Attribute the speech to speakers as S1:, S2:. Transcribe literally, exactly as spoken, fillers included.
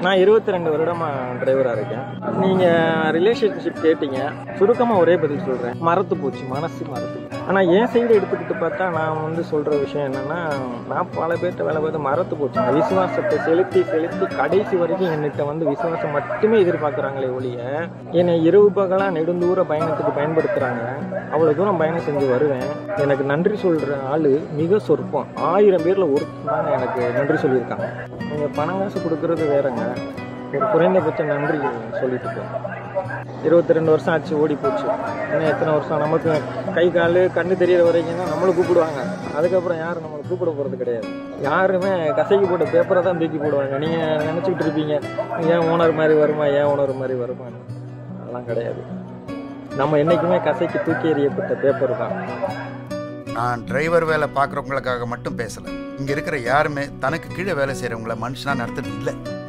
S1: நான் இருபத்தி ரெண்டு வருடமா டிரைவராக இருக்கேன். நீங்கள் ரிலேஷன்ஷிப் கேட்டீங்க, சுருக்கமாக ஒரே பதில் சொல்கிறேன், மறத்து போச்சு, மனசு மறத்து. ஆனால் என் சைடு எடுத்துக்கிட்டு பார்த்தா நான் வந்து சொல்கிற விஷயம் என்னென்னா, நான் பல பேர்கிட்ட வேலை பார்த்து மறத்து போச்சு. விசுவாசத்தை செலுத்தி செலுத்தி கடைசி வரைக்கும் என்கிட்ட வந்து விசுவாசம் மட்டுமே எதிர்பார்க்குறாங்களே ஒழிய என்னை இரவு பகலாக நெடுந்தூர பயணத்துக்கு பயன்படுத்துகிறாங்க. அவ்வளோ தூரம் பயணம் செஞ்சு வருவேன். எனக்கு நன்றி சொல்கிற ஆள் மிக சொற்பம். ஆயிரம் பேரில் ஒருத்தர் தாங்க எனக்கு நன்றி சொல்லியிருக்காங்க. நீங்கள் பணம் காசு கொடுக்குறது வேறங்க, ஒரு குறைந்தபட்ச நன்றி சொல்லிட்டு போகும். இருபத்தி ரெண்டு வருஷம் ஆச்சு, ஓடி போச்சு. இன்னும் எத்தனை வருஷம்? நமக்கு கை கால் கண்ணு தெரியற வரைக்கும் தான் நம்மளை கூப்பிடுவாங்க. அதுக்கப்புறம் யாரும் நம்மளை கூப்பிட போகிறது கிடையாது. யாருமே கசைக்கு போட்ட பேப்பரை தான் தூக்கி போடுவாங்க. நீங்கள் நினச்சிக்கிட்டு இருப்பீங்க ஏன் ஓனர் மாதிரி வருமா, ஏன் ஓனர் மாதிரி வருமானு. அதெல்லாம் கிடையாது. நம்ம என்றைக்குமே கசைக்கு தூக்கி எறியப்பட்ட பேப்பர் தான்.
S2: நான் டிரைவர் வேலை பார்க்குறவங்களுக்காக மட்டும் பேசலை. இங்கே இருக்கிற யாருமே தனக்கு கீழே வேலை செய்கிறவங்கள மனுஷனாக நடத்துறது இல்லை.